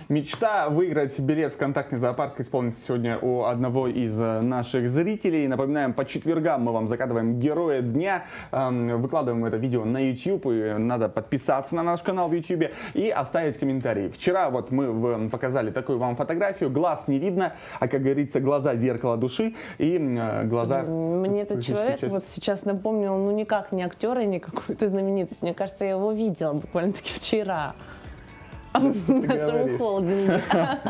Мечта выиграть билет в контактный зоопарк исполнится сегодня у одного из наших зрителей. Напоминаем, по четвергам мы вам загадываем героя дня. Выкладываем это видео на YouTube. И надо подписаться на наш канал в YouTube и оставить комментарий. Вчера вот мы показали такую вам фотографию. Глаз не видно, а, как говорится, глаза — зеркало души. И глаза... Мне этот человек вот сейчас напомнил, ну никак не актера, не какую-то знаменитость. Мне кажется, я его видела буквально-таки вчера. В нашем холдинге.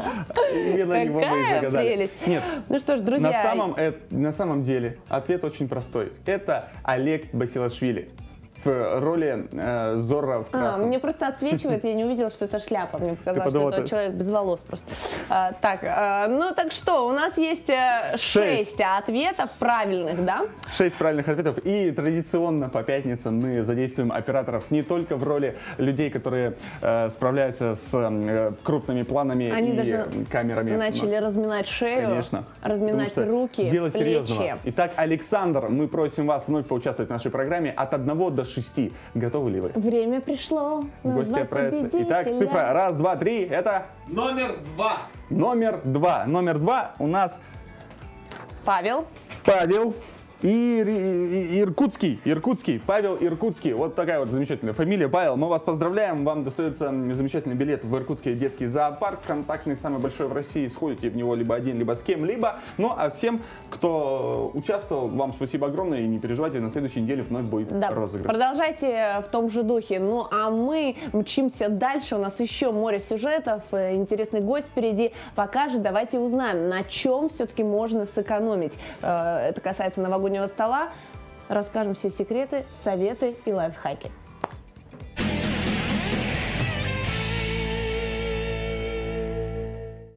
Какая прелесть. Нет, ну что ж, друзья. На самом деле ответ очень простой. Это Олег Басилашвили в роли Зорро в красном. Мне просто отсвечивает, я не увидела, что это шляпа. Мне показалось, что это человек без волос просто. Ну так что, у нас есть 6 ответов правильных, да? 6 правильных ответов. И традиционно по пятницам мы задействуем операторов не только в роли людей, которые справляются с крупными планами Они и даже камерами. Начали разминать шею, конечно, разминать руки, дело плечи. серьезного. Итак, Александр, мы просим вас вновь поучаствовать в нашей программе от 1 до 6. Готовы ли вы? Время пришло. Гости отправятся. Итак, цифра 1, 2, 3. Это... Номер 2. Номер 2. Номер 2 у нас... Павел. Павел Иркутский. Иркутский. Павел Иркутский. Вот такая вот замечательная фамилия. Павел, мы вас поздравляем. Вам достается замечательный билет в Иркутский детский зоопарк. Контактный, самый большой в России. Сходите в него либо один, либо с кем-либо. Ну, а всем, кто участвовал, вам спасибо огромное. И не переживайте, на следующей неделе вновь будет розыгрыш. Продолжайте в том же духе. Ну, а мы мчимся дальше. У нас еще море сюжетов. Интересный гость впереди. Пока же давайте узнаем, на чем все-таки можно сэкономить. Это касается новогоднего стола. Расскажем все секреты, советы и лайфхаки.